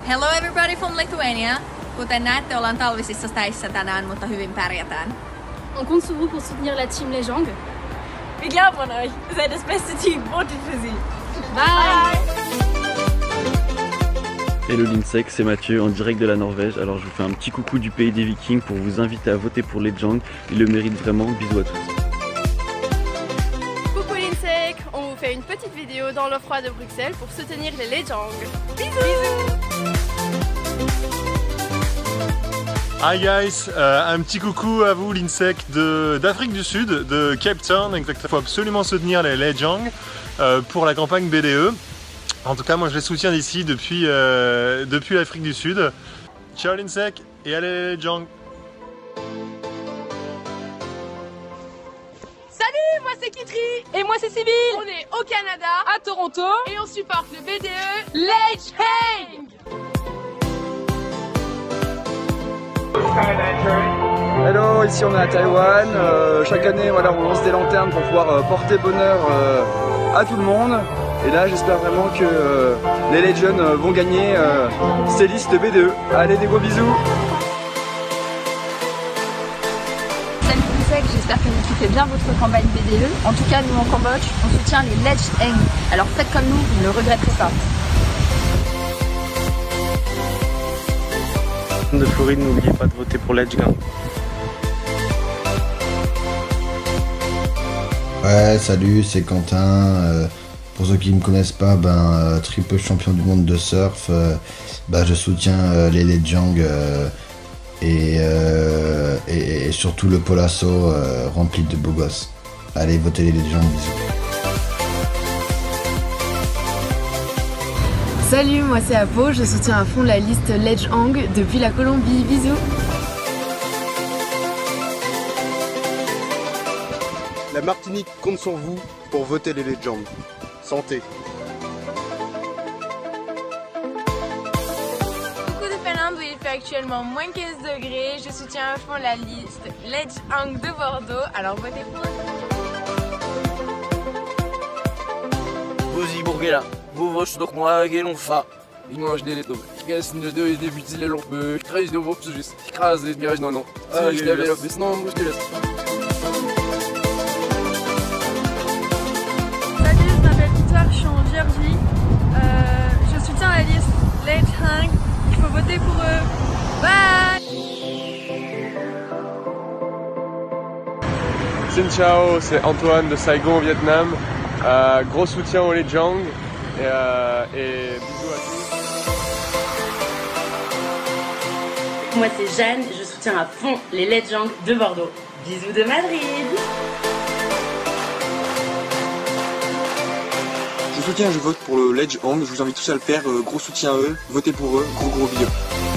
Hello everybody from Lithuania. Kuten näette, ollaan talvisissa stäissä tänään, mutta hyvin pärjätään. On compte sur vous pour soutenir la team Lejang. Wir glauben an euch. Ihr seid das beste Team. Votet für sie. Bye. Hello l'INSEC, c'est Mathieu en direct de la Norvège. Alors je vous fais un petit coucou du pays des Vikings pour vous inviter à voter pour Lejang. Ils le méritent vraiment. Bisous à tous. Coucou l'INSEC, on vous fait une petite vidéo dans le froid de Bruxelles pour soutenir les Lejang. Bisous. Hi guys, un petit coucou à vous l'INSEC d'Afrique du Sud, de Cape Town exactement. Il faut absolument soutenir les Lejang pour la campagne BDE. En tout cas moi je les soutiens d'ici depuis l'Afrique du Sud. Ciao l'INSEC et allez les Lejang. Salut, moi c'est Kitri. Et moi c'est Sybille. On est au Canada, à Toronto. Et on supporte le BDE Lejang. Hello, ici on est à Taïwan. Chaque année voilà, on lance des lanternes pour pouvoir porter bonheur à tout le monde. Et là j'espère vraiment que les Legends vont gagner ces listes BDE. Allez, des gros bisous. Salut l'INSEC, j'espère que vous kiffez bien votre campagne BDE. En tout cas nous en Cambodge, on soutient les Lejang. Alors faites comme nous, vous ne le regretterez pas. De Floride, n'oubliez pas de voter pour Lejang. Ouais, salut, c'est Quentin. Pour ceux qui ne me connaissent pas, triple champion du monde de surf, je soutiens les Lejang et surtout le Polasso rempli de beaux gosses. Allez, votez les Lejang, bisous. Salut, moi c'est Apo, je soutiens à fond la liste Lejang depuis la Colombie, bisous. La Martinique compte sur vous pour voter les Lejang. Santé. Coucou de Finlande où il fait actuellement moins 15 degrés. Je soutiens à fond la liste Lejang de Bordeaux. Alors votez pour Vozi Bourguela, vous voici donc moi, Guélon Fa. Il mange des létos. Qu'est-ce que deux et des butils les lampes. Je crée de vos juste. Je crase des mirages, non. Je l'avais là, mais sinon, moi je te laisse. Salut, je m'appelle Victoire, je suis en Géorgie. Je soutiens la liste Lejang. Il faut voter pour eux. Bye. Xin ciao, c'est Antoine de Saigon au Vietnam. Gros soutien aux Lejang et bisous à tous. Moi c'est Jeanne, je soutiens à fond les Lejang de Bordeaux. Bisous de Madrid. Je soutiens, je vote pour le Lejang. Je vous invite tous à le faire. Gros soutien à eux. Votez pour eux. Gros vidéo.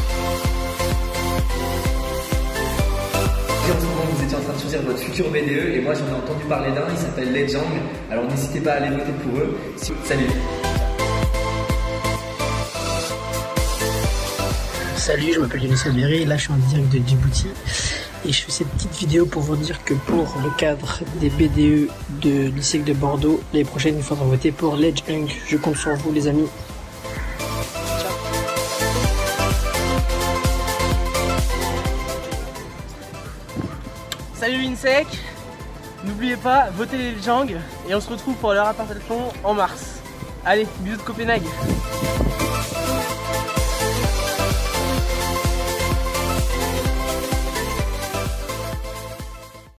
Vous étiez en train de choisir votre futur BDE et moi j'en ai entendu parler d'un, il s'appelle Lejang. Alors n'hésitez pas à aller voter pour eux. Salut. Salut, je m'appelle Younes Alberi, là je suis en direct de Djibouti et je fais cette petite vidéo pour vous dire que pour le cadre des BDE de l'INSEC de Bordeaux, l'année prochaine il faudra voter pour Lejang. Je compte sur vous les amis. Salut l'INSEC, n'oubliez pas, votez les Lejang et on se retrouve pour leur apparition en mars. Allez, bisous de Copenhague.